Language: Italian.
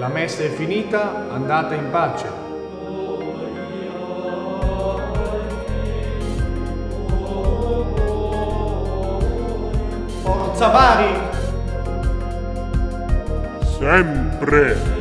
La messa è finita, andate in pace. Forza Bari! Sempre!